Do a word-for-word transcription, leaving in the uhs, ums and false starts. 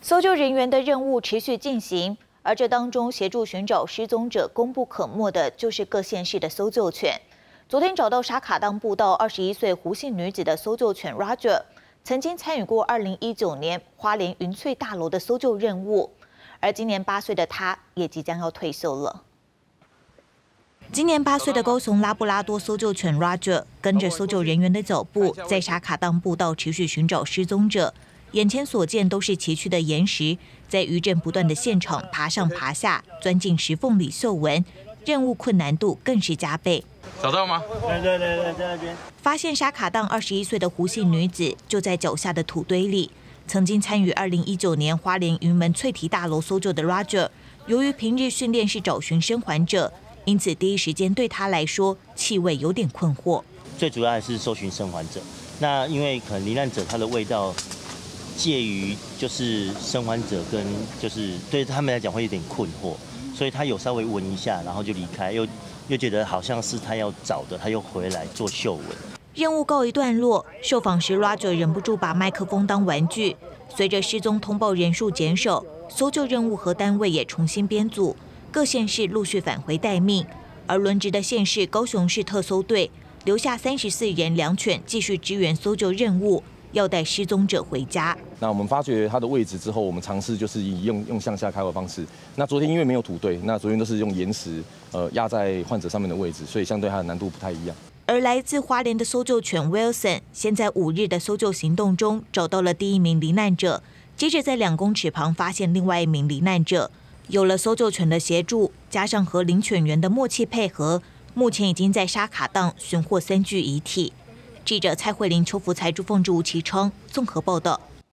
搜救人员的任务持续进行，而这当中协助寻找失踪者功不可没的就是各县市的搜救犬。昨天找到沙卡当步道二十一岁胡姓女子的搜救犬 Roger， 曾经参与过二零一九年花莲云翠大楼的搜救任务，而今年八岁的她也即将要退休了。 今年八岁的高雄拉布拉多搜救犬 Roger 跟着搜救人员的脚步，在沙卡当步道持续寻找失踪者。眼前所见都是崎岖的岩石，在余震不断的现场爬上爬下，钻进石缝里嗅闻，任务困难度更是加倍。 找到吗？ 对对对对，在那边。 发现沙卡当二十一岁的胡姓女子就在脚下的土堆里。曾经参与二零一九年花莲云门翠堤大楼搜救的 Roger， 由于平日训练是找寻生还者。 因此，第一时间对他来说，气味有点困惑。 最主要还是搜寻生还者。那因为可能罹难者他的味道介于就是生还者跟就是对他们来讲会有点困惑，所以他有稍微闻一下，然后就离开，又又觉得好像是他要找的，他又回来做嗅闻。 任务告一段落，受访时 Roger 忍不住把麦克风当玩具。随着失踪通报人数减少，搜救任务和单位也重新编组。 各县市陆续返回待命，而轮值的县市高雄市特搜队留下三十四人两犬继续支援搜救任务，要带失踪者回家。 那我们发觉它的位置之后，我们尝试就是以用用向下开的方式。那昨天因为没有土堆，那昨天都是用岩石呃压在患者上面的位置，所以相对它的难度不太一样。 而来自花莲的搜救犬 Wilson， 先在五日的搜救行动中找到了第一名罹难者，接着在两公尺旁发现另外一名罹难者。 有了搜救犬的协助，加上和领犬员的默契配合，目前已经在沙卡当寻获三具遗体。记者蔡慧玲、邱福才、朱凤竹、吴其昌综合报道。